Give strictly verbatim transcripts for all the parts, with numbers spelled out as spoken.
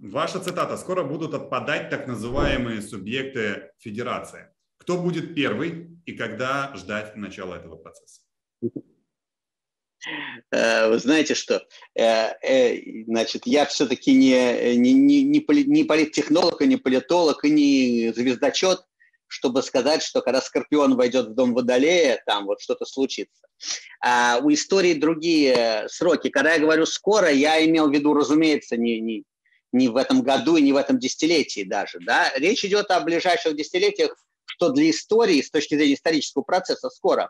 Ваша цитата: «Скоро будут отпадать так называемые субъекты федерации». Кто будет первый и когда ждать начала этого процесса? Вы знаете что, значит, я все-таки не, не, не, не политтехнолог, и не политолог, и не звездочет, чтобы сказать, что когда Скорпион войдет в дом Водолея, там вот что-то случится. А у истории другие сроки. Когда я говорю «скоро», я имел в виду, разумеется, не, не, не в этом году и не в этом десятилетии даже. Да? Речь идет о ближайших десятилетиях, что для истории, с точки зрения исторического процесса, скоро.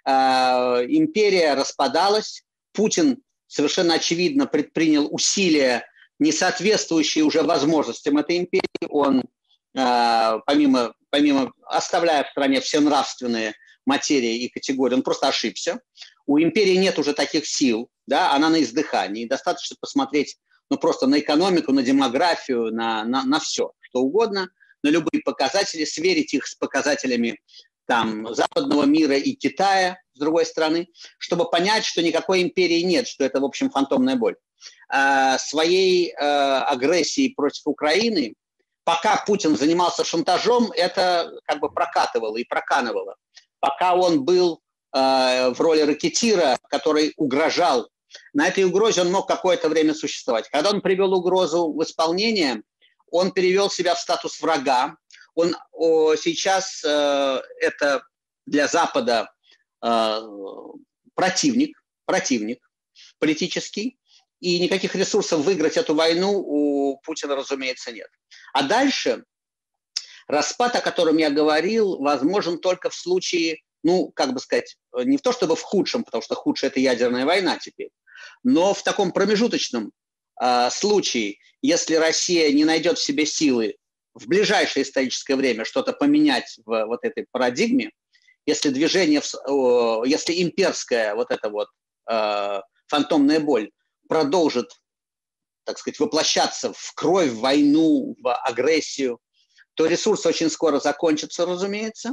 Э, империя распадалась, Путин совершенно очевидно предпринял усилия, не соответствующие уже возможностям этой империи. Он, э, помимо, помимо, оставляя в стране все нравственные материи и категории, он просто ошибся. У империи нет уже таких сил, да, она на издыхании. Достаточно посмотреть ну, просто на экономику, на демографию, на, на, на все, что угодно, на любые показатели, сверить их с показателями там, западного мира и Китая, с другой стороны, чтобы понять, что никакой империи нет, что это, в общем, фантомная боль. А, своей а, агрессией против Украины, пока Путин занимался шантажом, это как бы прокатывало и проканывало. Пока он был а, в роли ракетира, который угрожал, на этой угрозе он мог какое-то время существовать. Когда он привел угрозу в исполнение, он перевел себя в статус врага. Он о, сейчас э, это для Запада э, противник, противник политический, и никаких ресурсов выиграть эту войну у Путина, разумеется, нет. А дальше распад, о котором я говорил, возможен только в случае, ну, как бы сказать, не в то чтобы в худшем, потому что худшее – это ядерная война теперь, но в таком промежуточном э, случае, если Россия не найдет в себе силы в ближайшее историческое время что-то поменять в вот этой парадигме, если движение, в, если имперская вот эта вот э, фантомная боль продолжит, так сказать, воплощаться в кровь, в войну, в агрессию, то ресурсы очень скоро закончатся, разумеется,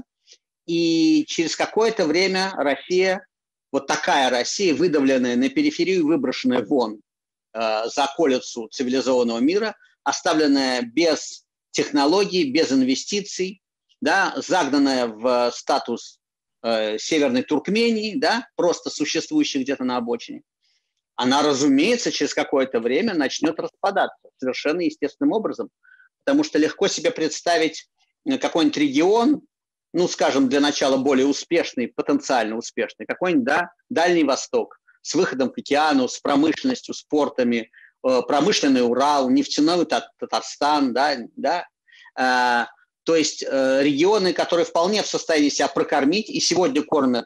и через какое-то время Россия, вот такая Россия, выдавленная на периферию, выброшенная вон за околицу цивилизованного мира, оставленная без технологий, без инвестиций, да, загнанная в статус э, Северной Туркмении, да, просто существующей где-то на обочине, она, разумеется, через какое-то время начнет распадаться совершенно естественным образом, потому что легко себе представить какой-нибудь регион, ну, скажем, для начала более успешный, потенциально успешный, какой-нибудь, да, Дальний Восток, с выходом к океану, с промышленностью, с портами, э, промышленный Урал, нефтяной Татарстан, да, да, э, то есть э, регионы, которые вполне в состоянии себя прокормить и сегодня кормят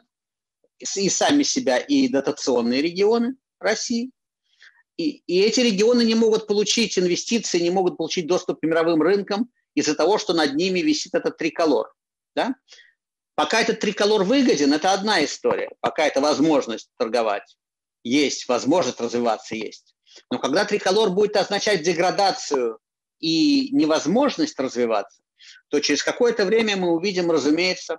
и сами себя, и дотационные регионы России. И, и эти регионы не могут получить инвестиции, не могут получить доступ к мировым рынкам из-за того, что над ними висит этот триколор, да? Пока этот триколор выгоден, это одна история, пока это возможность торговать есть, возможность развиваться есть. Но когда триколор будет означать деградацию и невозможность развиваться, то через какое-то время мы увидим, разумеется,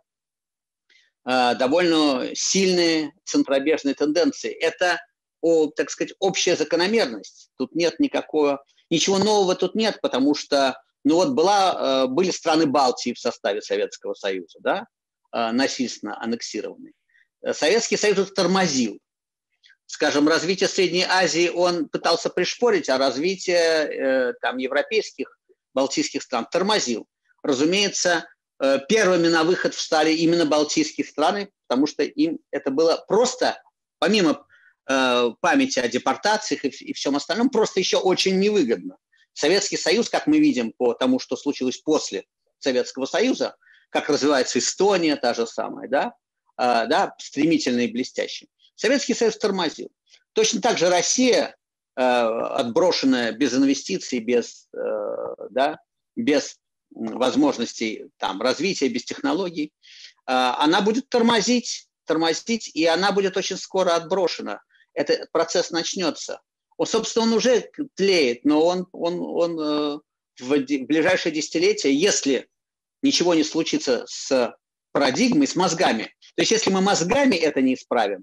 довольно сильные центробежные тенденции. Это, так сказать, общая закономерность. Тут нет никакого, ничего нового тут нет, потому что, ну вот была, были страны Балтии в составе Советского Союза, да, насильственно аннексированные. Советский Союз это тормозил. Скажем, развитие Средней Азии он пытался пришпорить, а развитие э, там, европейских, балтийских стран тормозил. Разумеется, э, первыми на выход встали именно балтийские страны, потому что им это было просто, помимо э, памяти о депортациях и, и всем остальном, просто еще очень невыгодно. Советский Союз, как мы видим по тому, что случилось после Советского Союза, как развивается Эстония, та же самая, да, э, да, стремительно и блестяще. Советский Союз тормозил. Точно так же Россия, э, отброшенная без инвестиций, без, э, да, без возможностей там, развития, без технологий, э, она будет тормозить, тормозить, и она будет очень скоро отброшена. Этот процесс начнется. Он, собственно, он уже тлеет, но он, он, он э, в, в ближайшие десятилетия, если ничего не случится с парадигмой, с мозгами, то есть если мы мозгами это не исправим,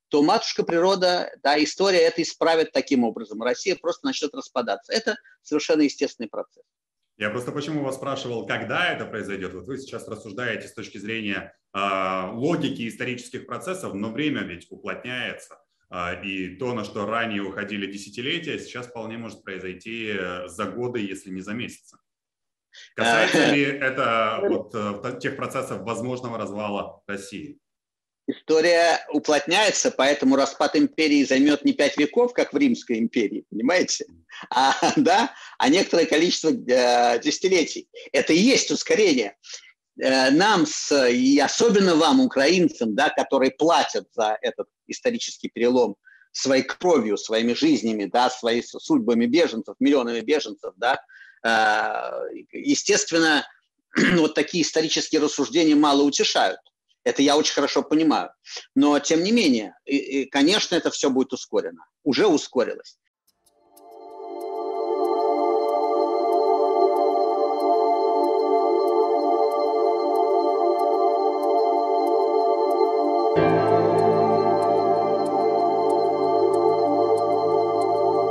то матушка природа, да, история это исправит таким образом. Россия просто начнет распадаться. Это совершенно естественный процесс. Я просто почему вас спрашивал, когда это произойдет. Вот вы сейчас рассуждаете с точки зрения э, логики исторических процессов, но время ведь уплотняется. Э, и то, на что ранее уходили десятилетия, сейчас вполне может произойти за годы, если не за месяцы. Касается ли это вот, тех процессов возможного развала России? История уплотняется, поэтому распад империи займет не пять веков, как в Римской империи, понимаете, а, да, а некоторое количество э, десятилетий. Это и есть ускорение. Э, нам, с, и особенно вам, украинцам, да, которые платят за этот исторический перелом своей кровью, своими жизнями, да, своими судьбами беженцев, миллионами беженцев, да, э, естественно, вот такие исторические рассуждения мало утешают. Это я очень хорошо понимаю. Но, тем не менее, и, и, конечно, это все будет ускорено. Уже ускорилось.